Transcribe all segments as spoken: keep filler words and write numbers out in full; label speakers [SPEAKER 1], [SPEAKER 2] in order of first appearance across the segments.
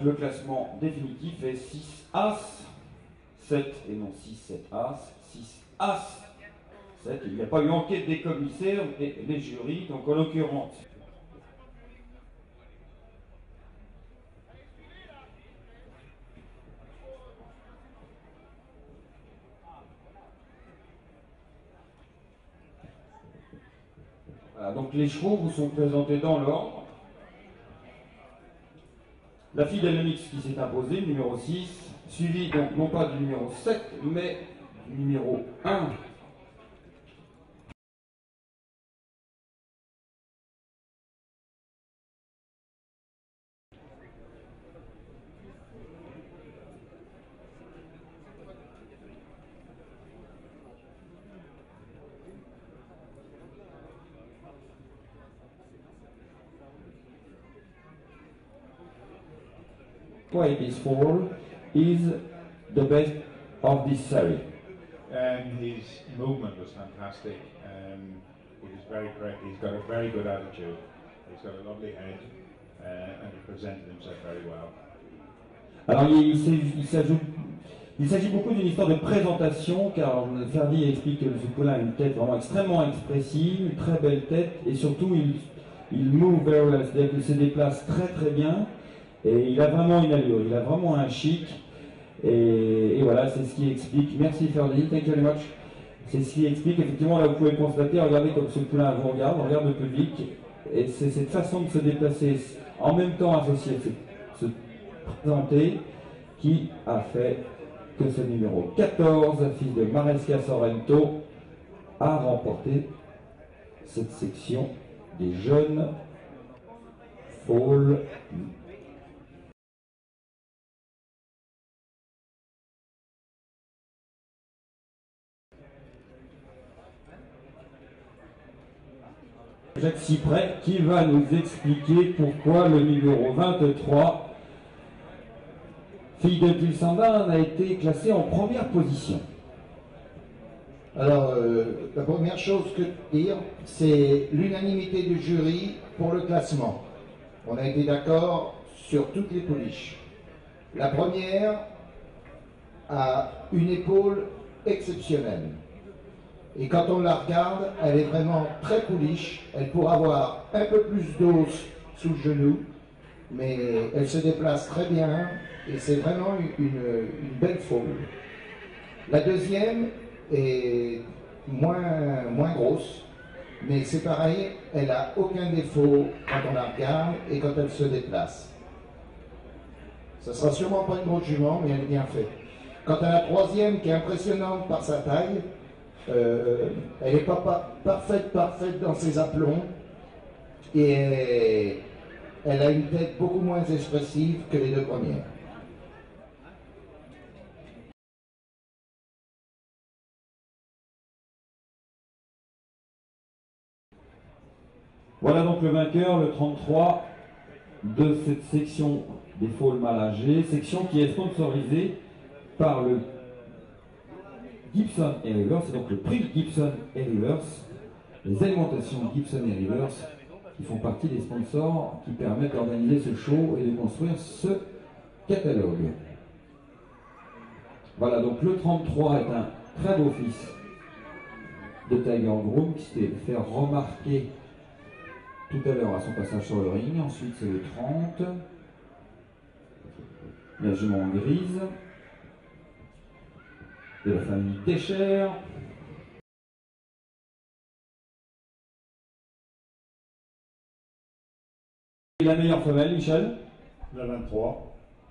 [SPEAKER 1] le classement définitif est six As, sept et non six, sept As, six As, sept. Il n'y a pas eu enquête des commissaires et des jurys, donc en l'occurrence. Voilà, donc les chevaux vous sont présentés dans l'ordre. La Fidèle Mix qui s'est imposée, numéro six, suivi donc non pas du numéro sept, mais du numéro un. Why this foal is the best of this series.
[SPEAKER 2] And his movement was fantastic. Um, he was very correct. He's got a very good attitude. He's got a lovely head, uh, and he presented himself very well.
[SPEAKER 1] Alors il, il s'ajoute, il s'agit beaucoup d'une histoire de présentation, car Ferdi explique que ce poulain a une tête vraiment extrêmement expressive, une très belle tête, et surtout il, il move very well, c'est-à-dire qu'il se déplace très très bien, et il a vraiment une allure, il a vraiment un chic. Et, et voilà, c'est ce qui explique. Merci Ferdi, thank you very much. C'est ce qui explique, effectivement, là vous pouvez constater, regardez comme ce poulain vous regarde, on regarde le public, et c'est cette façon de se déplacer, en même temps associée à se présenter, qui a fait que ce numéro quatorze, fils de Maresca Sorrento, a remporté cette section des jeunes foals. Jacques Cypret qui va nous expliquer pourquoi le numéro vingt-trois, fille de Tilsandan, a été classé en première position.
[SPEAKER 3] Alors, euh, la première chose que dire, c'est l'unanimité du jury pour le classement. On a été d'accord sur toutes les pouliches. La première a une épaule exceptionnelle. Et quand on la regarde, elle est vraiment très pouliche. Elle pourra avoir un peu plus d'os sous le genou, mais elle se déplace très bien et c'est vraiment une, une belle foal. La deuxième est moins, moins grosse, mais c'est pareil, elle n'a aucun défaut quand on la regarde et quand elle se déplace. Ça sera sûrement pas une grosse jument, mais elle est bien faite. Quant à la troisième, qui est impressionnante par sa taille, euh, elle n'est pas, pas parfaite, parfaite dans ses aplombs, et elle, elle a une tête beaucoup moins expressive que les deux premières.
[SPEAKER 1] Voilà donc le vainqueur, le trente-trois, de cette section des foals mal âgés, section qui est sponsorisée par le Gibson et Rivers, c'est donc le prix de Gibson et Rivers, les alimentations Gibson et Rivers, qui font partie des sponsors qui permettent d'organiser ce show et de construire ce catalogue. Voilà, donc le trente-trois est un très beau fils de Tiger Groom qui s'est fait remarquer tout à l'heure à son passage sur le ring. Ensuite c'est le trente, la jument grise de la famille Técher. Et la meilleure femelle, Michel?
[SPEAKER 4] La vingt-trois.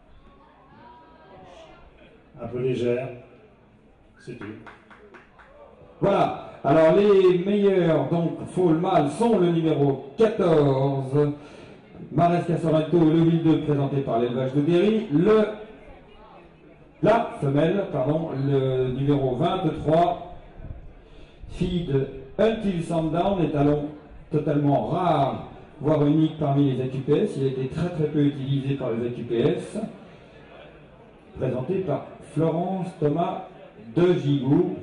[SPEAKER 4] Un peu légère, c'est tout.
[SPEAKER 1] Voilà, alors les meilleurs donc foals mâles sont le numéro quatorze, Maresca Sorrento et le Ville deux présenté par l'élevage de Derry, le la femelle, pardon, le numéro vingt-trois, fille de Until Sundown, est talon totalement rare, voire unique parmi les A Q P S. Il a été très très peu utilisé par les A Q P S. Présenté par Florence Thomas de Gigou.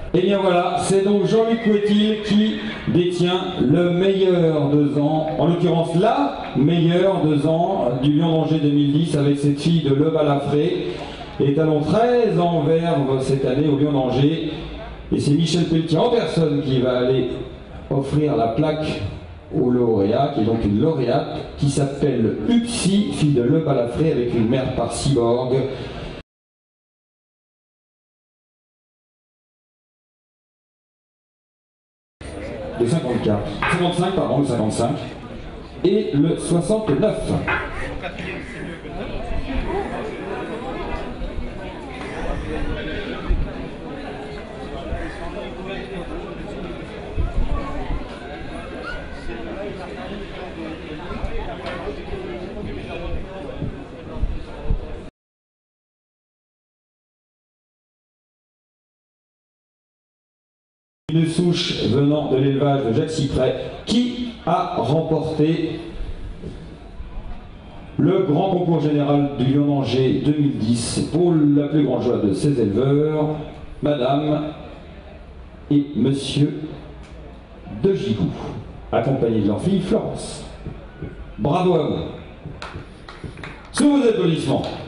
[SPEAKER 1] Et bien voilà, c'est donc Jean-Luc Couetil qui détient le meilleur deux ans, en l'occurrence la meilleure deux ans du Lyon d'Angers deux mille dix avec cette fille de Le Balafré. Étalon très en verve cette année au Lyon d'Angers. Et c'est Michel Pelletier en personne qui va aller offrir la plaque au lauréat, qui est donc une lauréate, qui s'appelle Upsi, fille de Le Balafré avec une mère par cyborg. Le cinquante-quatre, cinquante-cinq, pardon, le cinquante-cinq, et le soixante-neuf. Une souche venant de l'élevage de Jacques Cypret qui a remporté le grand concours général du Lyon d'Angers deux mille dix pour la plus grande joie de ses éleveurs, Madame et Monsieur de Gigou, accompagnés de leur fille Florence. Bravo à vous. Sous vos applaudissements.